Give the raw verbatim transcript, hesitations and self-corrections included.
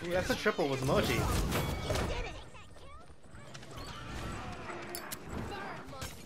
Ooh, that's a triple with Mochi. You did it!